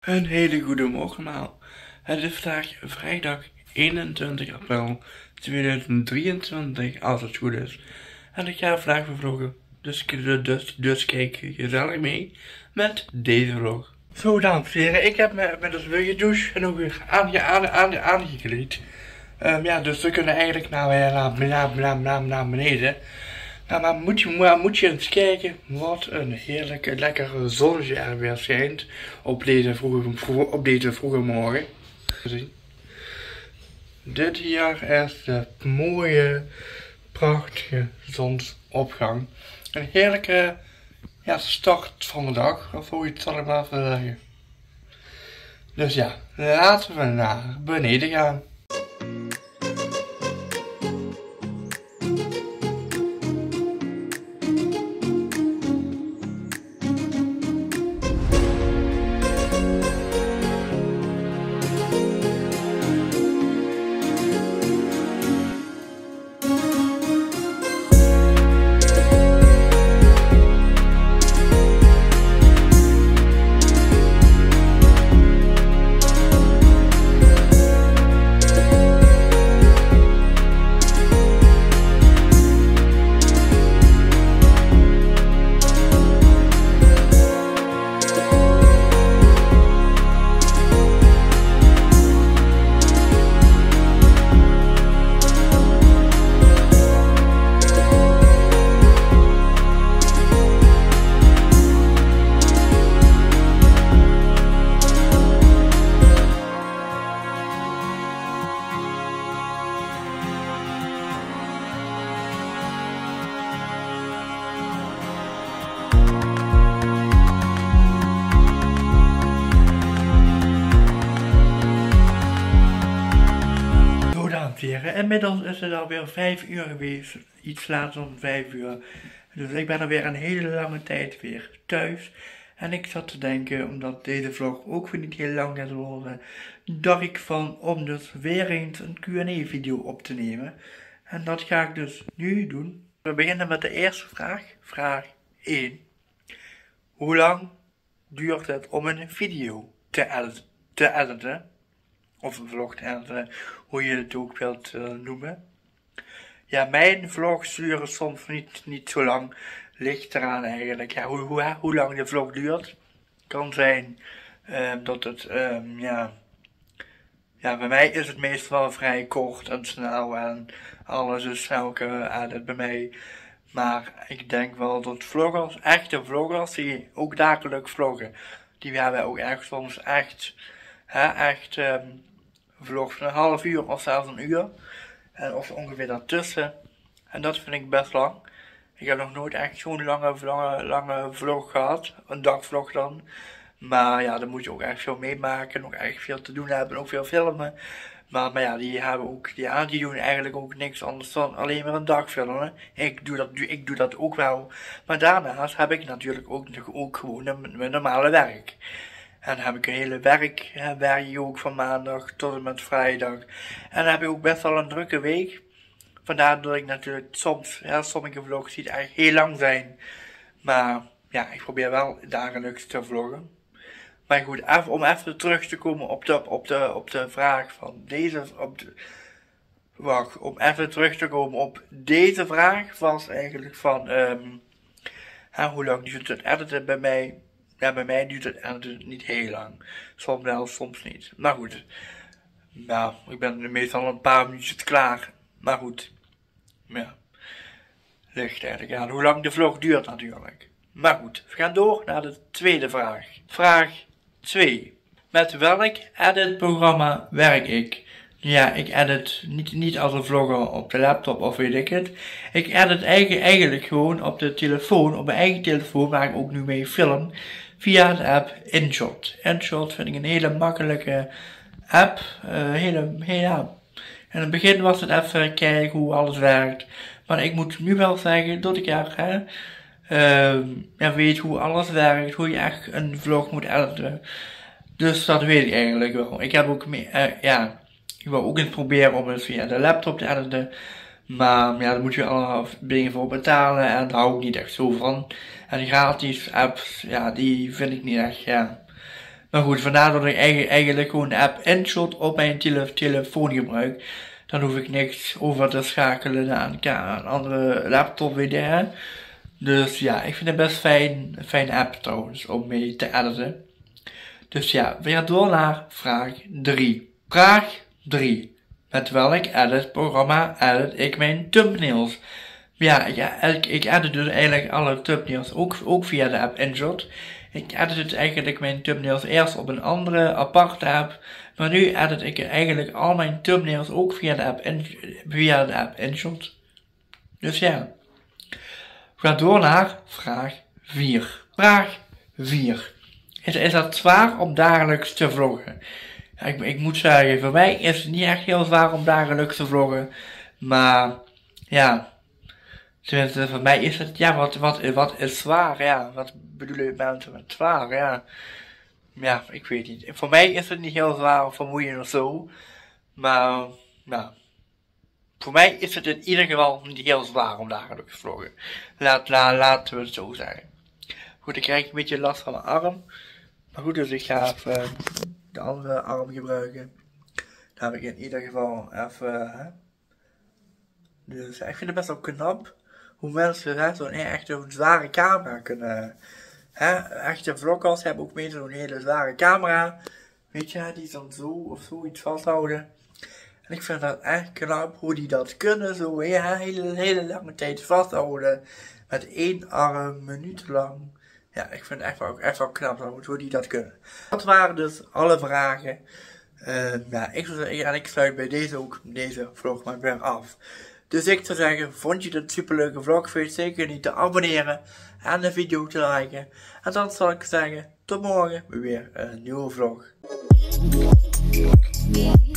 Een hele goede morgen allemaal. Het is vandaag vrijdag 21 april 2023 als het goed is. En ik ga vandaag weer vloggen. Dus kijk gezellig mee met deze vlog. Zo dames en heren, ik heb me dus weer gedoucht en ook weer aangekleed. Dus we kunnen eigenlijk naar beneden. Maar moet je eens kijken wat een heerlijke, lekkere zonnetje er weer schijnt op deze vroege morgen. Dit hier is de mooie, prachtige zonsopgang. Een heerlijke start van de dag, of hoe je het zal ik maar even zeggen. Dus ja, laten we naar beneden gaan. Inmiddels is het alweer 5 uur geweest, iets later dan 5 uur. Dus ik ben alweer een hele lange tijd weer thuis. En ik zat te denken, omdat deze vlog ook weer niet heel lang gaat worden, dacht ik van om dus weer eens een Q&A video op te nemen. En dat ga ik dus nu doen. We beginnen met de eerste vraag, vraag 1. Hoe lang duurt het om een video te editen? Of een vlog te editen, hoe je het ook wilt noemen. Ja, mijn vlogs duren soms niet zo lang. Ligt eraan eigenlijk. Ja, hoe lang de vlog duurt. Kan zijn dat het, bij mij is het meestal vrij kort en snel en alles is snel edit bij mij. Maar ik denk wel dat vloggers, echte vloggers, die ook dagelijks vloggen, die hebben ook echt soms echt vlogs van een half uur of zelfs een uur. En of ongeveer daartussen. En dat vind ik best lang. Ik heb nog nooit echt zo'n lange vlog gehad. Een dagvlog dan. Maar ja, dan moet je ook echt veel meemaken. Ook echt veel te doen hebben. Ook veel filmen. Maar ja, die doen eigenlijk ook niks anders dan alleen maar een dag filmen. Ik doe dat ook wel. Maar daarnaast heb ik natuurlijk ook gewoon mijn normale werk. En dan heb ik een hele werk ook van maandag tot en met vrijdag. En dan heb ik ook best wel een drukke week. Vandaar dat ik natuurlijk sommige vlogs die echt heel lang zijn. Maar ja, ik probeer wel dagelijks te vloggen. Maar goed, om even terug te komen op de vraag van deze. Om even terug te komen op deze vraag was eigenlijk van hoe lang duurt het editen bij mij? Ja, bij mij duurt het editen niet heel lang. Soms wel, soms niet. Maar goed. Nou, ik ben meestal een paar minuutjes klaar. Maar goed. Ja. Ligt eigenlijk aan hoe lang de vlog duurt natuurlijk. Maar goed, we gaan door naar de tweede vraag. Vraag 2. Met welk editprogramma werk ik? Ja, ik edit niet als een vlogger op de laptop of weet ik het. Ik edit eigenlijk gewoon op de telefoon, op mijn eigen telefoon, waar ik ook nu mee film, via de app InShot. InShot vind ik een hele makkelijke app. In het begin was het even kijken hoe alles werkt. Maar ik moet nu wel zeggen dat ik weet hoe alles werkt, hoe je echt een vlog moet editen. Dus dat weet ik eigenlijk wel. Ik heb ook ik wil ook eens proberen om het via de laptop te editen. Maar ja, daar moet je allemaal dingen voor betalen en daar hou ik niet echt zo van. En gratis apps, ja, die vind ik niet echt, Maar goed, vandaar dat ik eigenlijk gewoon de app InShot op mijn telefoon gebruik. Dan hoef ik niks over te schakelen naar een andere laptop weer. Dus ja, ik vind het best een fijne app trouwens om mee te editen. Dus ja, weer door naar vraag 3. Vraag 3. Met welk editprogramma edit ik mijn thumbnails? Ja, ik edit dus eigenlijk alle thumbnails ook via de app InShot. Ik edit dus eigenlijk mijn thumbnails eerst op een andere aparte app. Maar nu edit ik eigenlijk al mijn thumbnails ook via de app InShot. Dus ja. We gaan door naar vraag 4. Vraag 4. Is het zwaar om dagelijks te vloggen? Ja, ik moet zeggen, voor mij is het niet echt heel zwaar om dagelijks te vloggen. Maar ja, tenminste voor mij is het, ja, wat is zwaar? Ja, wat bedoelen mensen met zwaar? Ja, ik weet niet. Voor mij is het niet heel zwaar of vermoeiend of zo. Maar ja, voor mij is het in ieder geval niet heel zwaar om dagelijks te vloggen. Laten we het zo zeggen. Goed, ik krijg een beetje last van mijn arm. Maar goed, dus ik ga even de andere arm gebruiken. Dan heb ik in ieder geval even. Dus ik vind het best wel knap hoe mensen zo'n echt een zware camera kunnen. Echte vloggers hebben ook meestal zo'n hele zware camera. Weet je, die dan zo of zoiets vasthouden. En ik vind dat echt knap hoe die dat kunnen, zo hele lange tijd vasthouden. Met één arm, minutenlang. Ja, ik vind het echt wel knap hoe die dat kunnen. Dat waren dus alle vragen. Ja, ik sluit bij deze vlog maar weer af. Dus ik zou zeggen, vond je dit een superleuke vlog? Vergeet zeker niet te abonneren en de video te liken. En dan zal ik zeggen, tot morgen weer een nieuwe vlog.